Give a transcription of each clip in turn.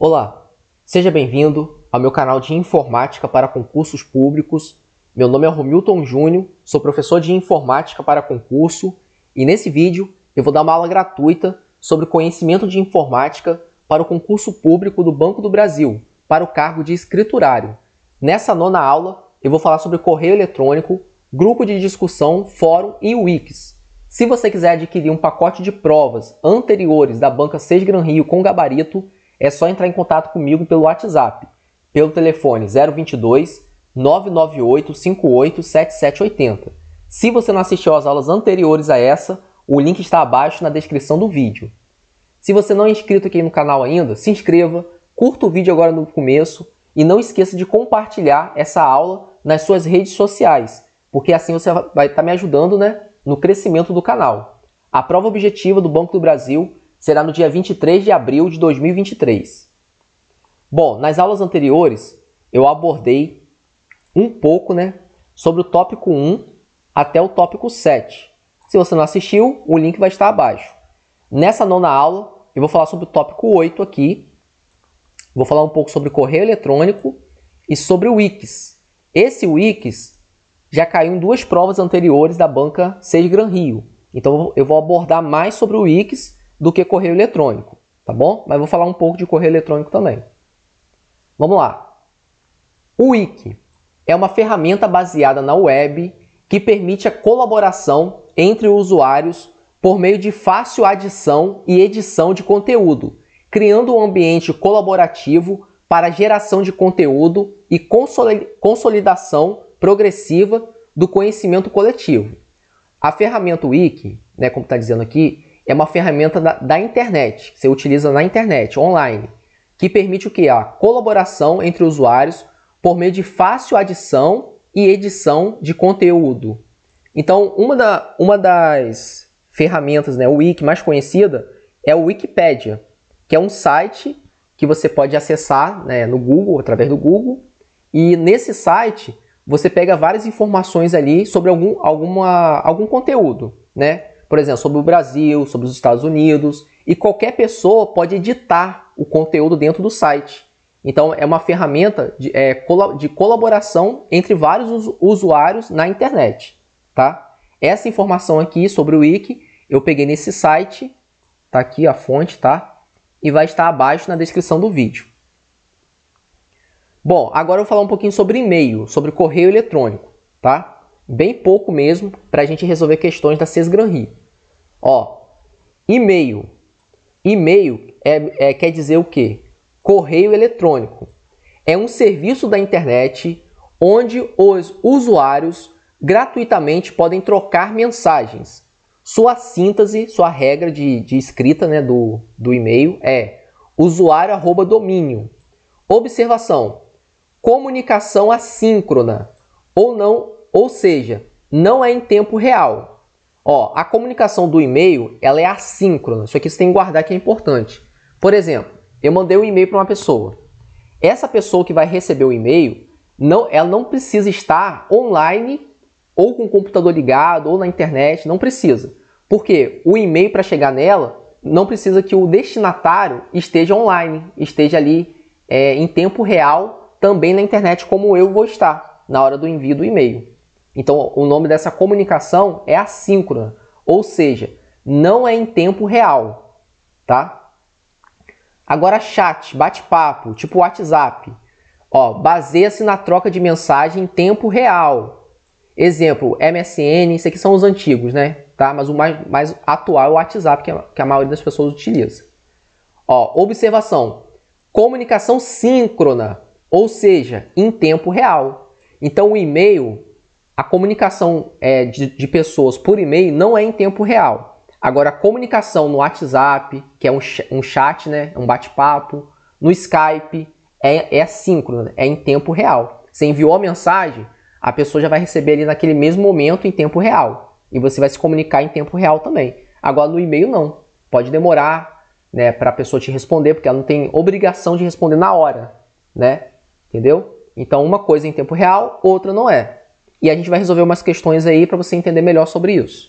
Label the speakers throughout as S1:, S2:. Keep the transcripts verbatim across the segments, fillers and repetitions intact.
S1: Olá, seja bem-vindo ao meu canal de Informática para Concursos Públicos. Meu nome é Romilton Júnior, sou professor de Informática para Concurso e nesse vídeo eu vou dar uma aula gratuita sobre conhecimento de informática para o concurso público do Banco do Brasil, para o cargo de escriturário. Nessa nona aula eu vou falar sobre correio eletrônico, grupo de discussão, fórum e Wikis. Se você quiser adquirir um pacote de provas anteriores da banca Seis Gran Rio com gabarito, é só entrar em contato comigo pelo WhatsApp, pelo telefone zero vinte e dois, nove nove oito, cinco oito sete sete oito zero. Se você não assistiu às aulas anteriores a essa, o link está abaixo na descrição do vídeo. Se você não é inscrito aqui no canal ainda, se inscreva, curta o vídeo agora no começo e não esqueça de compartilhar essa aula nas suas redes sociais, porque assim você vai estar me ajudando, né, no crescimento do canal. A prova objetiva do Banco do Brasil será no dia vinte e três de abril de dois mil e vinte e três. Bom, nas aulas anteriores eu abordei um pouco, né, sobre o tópico um até o tópico sete. Se você não assistiu, o link vai estar abaixo. Nessa nona aula eu vou falar sobre o tópico oito aqui. Vou falar um pouco sobre correio eletrônico e sobre o Wikis. Esse Wikis já caiu em duas provas anteriores da banca Seis Gran Rio. Então eu vou abordar mais sobre o Wikis do que correio eletrônico, tá bom? Mas vou falar um pouco de correio eletrônico também. Vamos lá. O Wiki é uma ferramenta baseada na web que permite a colaboração entre usuários por meio de fácil adição e edição de conteúdo, criando um ambiente colaborativo para a geração de conteúdo e consolidação progressiva do conhecimento coletivo. A ferramenta Wiki, né, como está dizendo aqui, é uma ferramenta da, da internet, que você utiliza na internet, online, que permite o quê? A colaboração entre usuários por meio de fácil adição e edição de conteúdo. Então, uma, da, uma das ferramentas, né, o Wiki mais conhecida é o Wikipedia, que é um site que você pode acessar, né, no Google, através do Google, e nesse site você pega várias informações ali sobre algum, alguma, algum conteúdo, né? Por exemplo, sobre o Brasil, sobre os Estados Unidos, e qualquer pessoa pode editar o conteúdo dentro do site. Então, é uma ferramenta de, é, de colaboração entre vários usuários na internet, tá? Essa informação aqui sobre o Wiki, eu peguei nesse site, tá aqui a fonte, tá? E vai estar abaixo na descrição do vídeo. Bom, agora eu vou falar um pouquinho sobre e-mail, sobre correio eletrônico, tá? Bem pouco mesmo, para a gente resolver questões da Seis Gran Rio. Ó, e-mail. E-mail é, é, quer dizer o quê? Correio eletrônico. É um serviço da internet onde os usuários gratuitamente podem trocar mensagens. Sua síntese, sua regra de, de escrita, né, do, do e-mail é usuário arroba domínio. Observação. Comunicação assíncrona. Ou não, ou seja, não é em tempo real. Ó, a comunicação do e-mail ela é assíncrona. Isso aqui você tem que guardar que é importante. Por exemplo, eu mandei um e-mail para uma pessoa. Essa pessoa que vai receber o e-mail, não, ela não precisa estar online ou com o computador ligado ou na internet, não precisa. Porque o e-mail para chegar nela, não precisa que o destinatário esteja online, esteja ali é, em tempo real também na internet como eu vou estar na hora do envio do e-mail. Então, o nome dessa comunicação é assíncrona, ou seja, não é em tempo real, tá? Agora, chat, bate-papo, tipo WhatsApp, ó, baseia-se na troca de mensagem em tempo real. Exemplo, M S N, isso aqui são os antigos, né? Tá? Mas o mais, mais atual é o WhatsApp, que a, que a maioria das pessoas utiliza. Ó, observação, comunicação síncrona, ou seja, em tempo real. Então, o e-mail... A comunicação é, de, de pessoas por e-mail não é em tempo real. Agora, a comunicação no WhatsApp, que é um, um chat, né, um bate-papo, no Skype, é, é assíncrona, é em tempo real. Você enviou a mensagem, a pessoa já vai receber ali naquele mesmo momento em tempo real. E você vai se comunicar em tempo real também. Agora, no e-mail não. Pode demorar, né, para a pessoa te responder, porque ela não tem obrigação de responder na hora, né? Entendeu? Então, uma coisa é em tempo real, outra não é. E a gente vai resolver umas questões aí para você entender melhor sobre isso.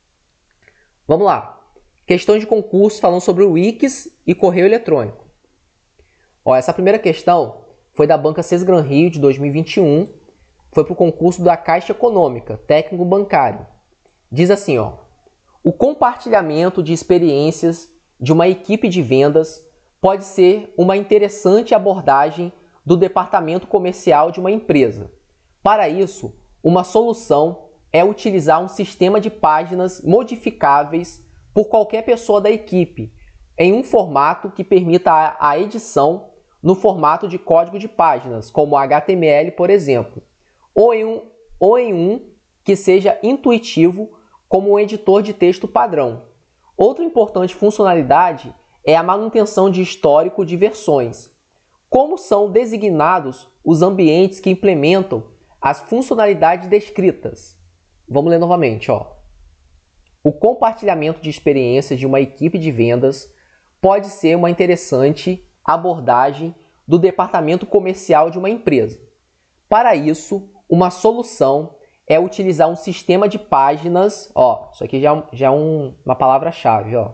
S1: Vamos lá. Questões de concurso falando sobre o Wikis e correio eletrônico. Ó, essa primeira questão foi da Banca Sesgran Rio de dois mil e vinte e um, foi para o concurso da Caixa Econômica, técnico bancário. Diz assim, ó, o compartilhamento de experiências de uma equipe de vendas pode ser uma interessante abordagem do departamento comercial de uma empresa. Para isso, uma solução é utilizar um sistema de páginas modificáveis por qualquer pessoa da equipe, em um formato que permita a edição no formato de código de páginas, como H T M L, por exemplo, ou em um, ou em um que seja intuitivo, como um editor de texto padrão. Outra importante funcionalidade é a manutenção de histórico de versões. Como são designados os ambientes que implementam as funcionalidades descritas? Vamos ler novamente, ó. O compartilhamento de experiências de uma equipe de vendas pode ser uma interessante abordagem do departamento comercial de uma empresa. Para isso, uma solução é utilizar um sistema de páginas, ó, isso aqui já, já é um, uma palavra-chave, ó.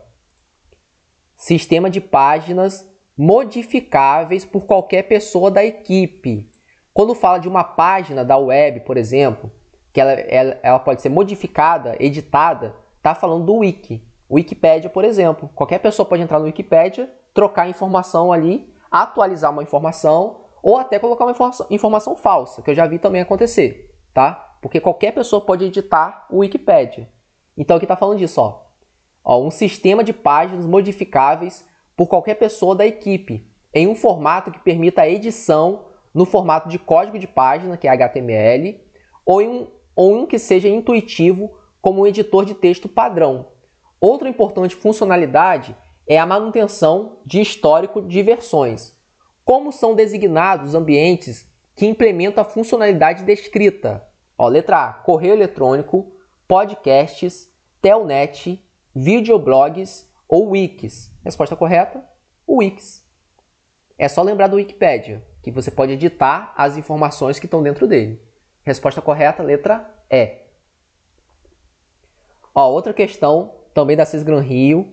S1: Sistema de páginas modificáveis por qualquer pessoa da equipe. Quando fala de uma página da web, por exemplo, que ela, ela, ela pode ser modificada, editada, tá falando do wiki. Wikipédia, por exemplo. Qualquer pessoa pode entrar no Wikipédia, trocar informação ali, atualizar uma informação ou até colocar uma informação, informação falsa, que eu já vi também acontecer, tá? Porque qualquer pessoa pode editar o Wikipédia. Então aqui tá falando disso, ó. ó. Um sistema de páginas modificáveis por qualquer pessoa da equipe, em um formato que permita a edição no formato de código de página, que é H T M L, ou em um, ou um que seja intuitivo, como um editor de texto padrão. Outra importante funcionalidade é a manutenção de histórico de versões. Como são designados os ambientes que implementam a funcionalidade descrita? Ó, letra A, correio eletrônico, podcasts, telnet, videoblogs ou wikis. Resposta correta, o wikis. É só lembrar do Wikipédia, que você pode editar as informações que estão dentro dele. Resposta correta, letra E. Ó, outra questão, também da Sesgran Rio,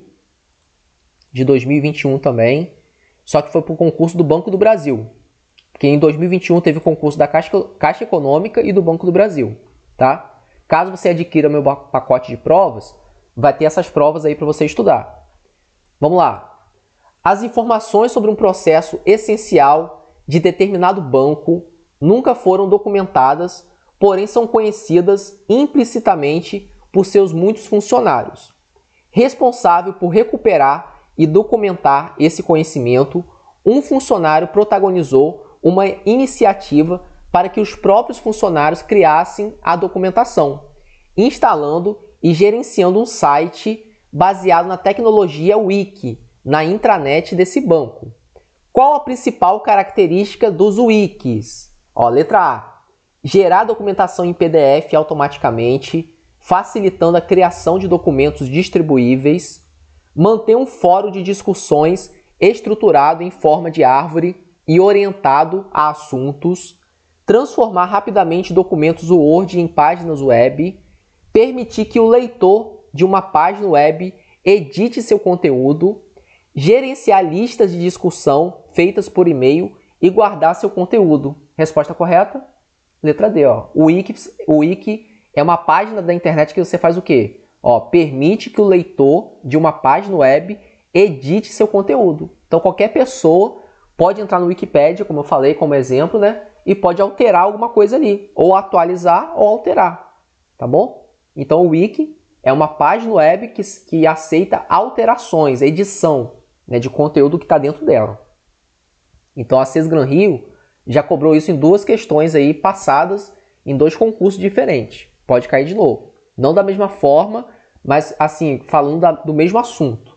S1: de dois mil e vinte e um também, só que foi para o concurso do Banco do Brasil. Porque em dois mil e vinte e um teve o concurso da Caixa, Caixa Econômica e do Banco do Brasil, tá? Caso você adquira meu pacote de provas, vai ter essas provas aí para você estudar. Vamos lá. As informações sobre um processo essencial de determinado banco nunca foram documentadas, porém são conhecidas implicitamente por seus muitos funcionários. Responsável por recuperar e documentar esse conhecimento, um funcionário protagonizou uma iniciativa para que os próprios funcionários criassem a documentação, instalando e gerenciando um site baseado na tecnologia Wiki, na intranet desse banco. Qual a principal característica dos wikis? Ó, letra A. Gerar documentação em P D F automaticamente, facilitando a criação de documentos distribuíveis. Manter um fórum de discussões estruturado em forma de árvore e orientado a assuntos. Transformar rapidamente documentos Word em páginas web. Permitir que o leitor de uma página web edite seu conteúdo. Gerenciar listas de discussão feitas por e-mail e guardar seu conteúdo. Resposta correta? Letra D. Ó. O Wiki, o Wiki é uma página da internet que você faz o quê? Ó, permite que o leitor de uma página web edite seu conteúdo. Então qualquer pessoa pode entrar no Wikipédia, como eu falei como exemplo, né? E pode alterar alguma coisa ali. Ou atualizar ou alterar. Tá bom? Então o Wiki é uma página web que, que aceita alterações, edição, né, de conteúdo que está dentro dela. Então a Sesgran Rio já cobrou isso em duas questões aí passadas em dois concursos diferentes. Pode cair de novo. Não da mesma forma, mas assim, falando da, do mesmo assunto.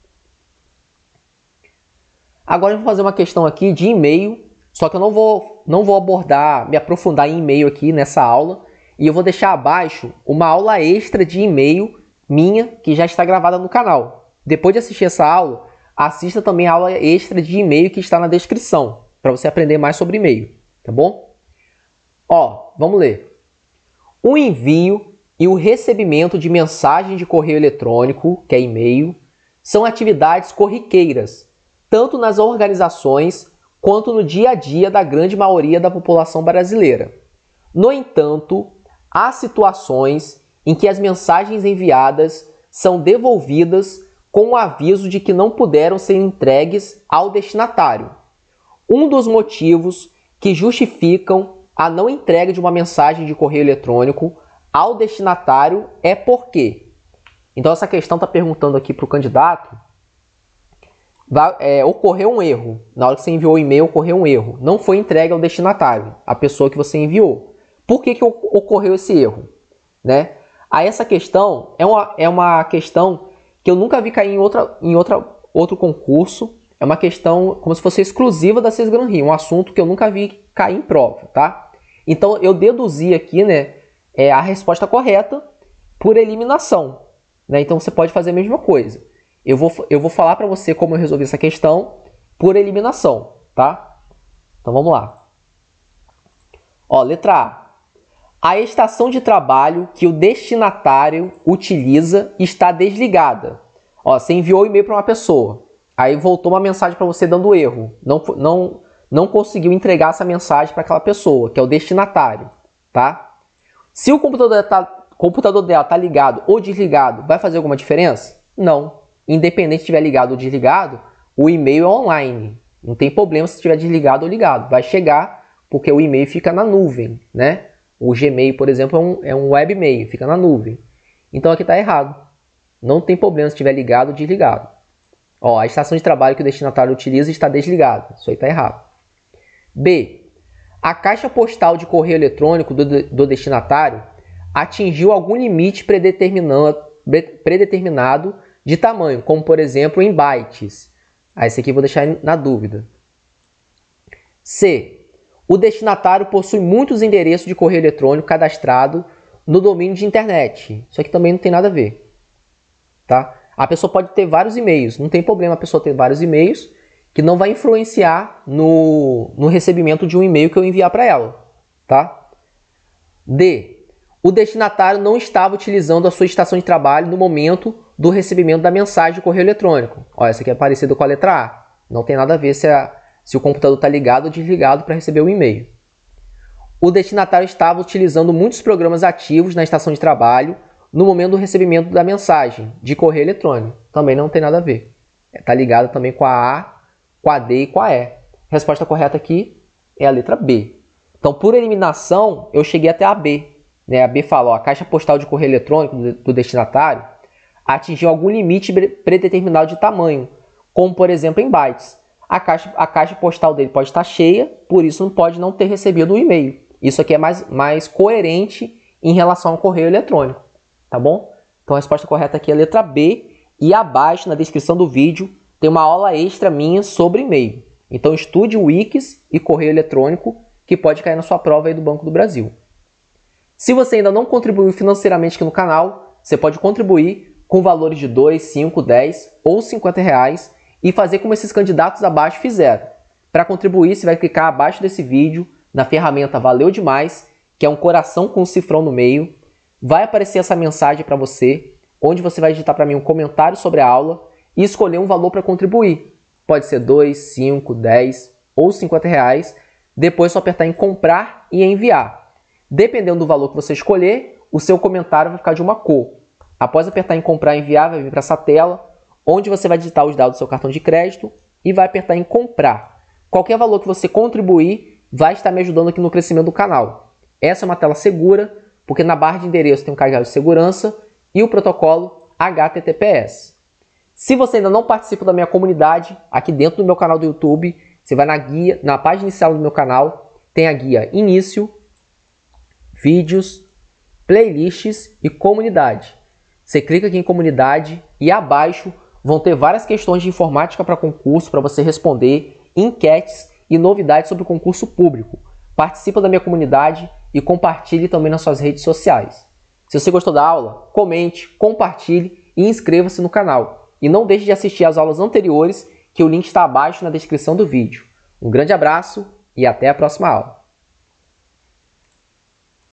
S1: Agora eu vou fazer uma questão aqui de e-mail, só que eu não vou, não vou abordar, me aprofundar em e-mail aqui nessa aula, e eu vou deixar abaixo uma aula extra de e-mail minha, que já está gravada no canal. Depois de assistir essa aula, assista também a aula extra de e-mail que está na descrição, para você aprender mais sobre e-mail, tá bom? Ó, vamos ler. O envio e o recebimento de mensagem de correio eletrônico, que é e-mail, são atividades corriqueiras, tanto nas organizações quanto no dia a dia da grande maioria da população brasileira. No entanto, há situações em que as mensagens enviadas são devolvidas com o aviso de que não puderam ser entregues ao destinatário. Um dos motivos que justificam a não entrega de uma mensagem de correio eletrônico ao destinatário é porque. Então essa questão está perguntando aqui para o candidato, vai, é, ocorreu um erro. Na hora que você enviou o e-mail, ocorreu um erro. Não foi entregue ao destinatário, a pessoa que você enviou. Por que que ocorreu esse erro? Né? Aí essa questão é uma, é uma questão que eu nunca vi cair em, outra, em outra, outro concurso. É uma questão como se fosse exclusiva da CIS Gran Rio, um assunto que eu nunca vi cair em prova, tá? Então eu deduzi aqui, né, é, a resposta correta por eliminação, né? Então você pode fazer a mesma coisa. Eu vou, eu vou falar para você como eu resolvi essa questão por eliminação, tá? Então vamos lá. Ó, letra A. A estação de trabalho que o destinatário utiliza está desligada. Ó, você enviou o e-mail para uma pessoa, aí voltou uma mensagem para você dando erro. Não, não, não conseguiu entregar essa mensagem para aquela pessoa, que é o destinatário, tá? Se o computador, tá, computador dela está ligado ou desligado, vai fazer alguma diferença? Não. Independente se estiver ligado ou desligado, o e-mail é online. Não tem problema se estiver desligado ou ligado. Vai chegar porque o e-mail fica na nuvem, né? O Gmail, por exemplo, é um, é um webmail, fica na nuvem. Então aqui está errado. Não tem problema se estiver ligado ou desligado. Ó, a estação de trabalho que o destinatário utiliza está desligada. Isso aí está errado. B. A caixa postal de correio eletrônico do, do destinatário atingiu algum limite predeterminado, predeterminado de tamanho, como por exemplo em bytes. Aí esse aqui eu vou deixar na dúvida. C. O destinatário possui muitos endereços de correio eletrônico cadastrado no domínio de internet. Isso aqui também não tem nada a ver, tá? A pessoa pode ter vários e-mails, não tem problema a pessoa ter vários e-mails, que não vai influenciar no, no recebimento de um e-mail que eu enviar para ela, tá? D. O destinatário não estava utilizando a sua estação de trabalho no momento do recebimento da mensagem de correio eletrônico. Ó, essa aqui é parecida com a letra A. Não tem nada a ver se, a, se o computador está ligado ou desligado para receber o e-mail. O destinatário estava utilizando muitos programas ativos na estação de trabalho no momento do recebimento da mensagem de correio eletrônico. Também não tem nada a ver. Está ligado também com a A, com a D e com a E. A resposta correta aqui é a letra B. Então, por eliminação, eu cheguei até a B. Né? A B fala, ó, a caixa postal de correio eletrônico do destinatário atingiu algum limite predeterminado de tamanho, como, por exemplo, em bytes. A caixa, a caixa postal dele pode estar cheia, por isso não pode não ter recebido o e-mail. Isso aqui é mais, mais coerente em relação ao correio eletrônico. Tá bom? Então a resposta correta aqui é a letra B. E abaixo, na descrição do vídeo, tem uma aula extra minha sobre e-mail. Então estude o Wix e correio eletrônico, que pode cair na sua prova aí do Banco do Brasil. Se você ainda não contribuiu financeiramente aqui no canal, você pode contribuir com valores de dois, cinco, dez ou cinquenta reais e fazer como esses candidatos abaixo fizeram. Para contribuir, você vai clicar abaixo desse vídeo na ferramenta Valeu Demais, que é um coração com um cifrão no meio. Vai aparecer essa mensagem para você, onde você vai digitar para mim um comentário sobre a aula e escolher um valor para contribuir. Pode ser dois, cinco, dez ou cinquenta reais. Depois é só apertar em comprar e enviar. Dependendo do valor que você escolher, o seu comentário vai ficar de uma cor. Após apertar em comprar e enviar, vai vir para essa tela, onde você vai digitar os dados do seu cartão de crédito e vai apertar em comprar. Qualquer valor que você contribuir vai estar me ajudando aqui no crescimento do canal. Essa é uma tela segura, porque na barra de endereço tem um cadeado de segurança e o protocolo H T T P S. Se você ainda não participa da minha comunidade, aqui dentro do meu canal do YouTube, você vai na guia, na página inicial do meu canal, tem a guia Início, Vídeos, Playlists e Comunidade. Você clica aqui em Comunidade e abaixo vão ter várias questões de informática para concurso para você responder, enquetes e novidades sobre o concurso público. Participa da minha comunidade e compartilhe também nas suas redes sociais. Se você gostou da aula, comente, compartilhe e inscreva-se no canal. E não deixe de assistir às aulas anteriores, que o link está abaixo na descrição do vídeo. Um grande abraço e até a próxima aula.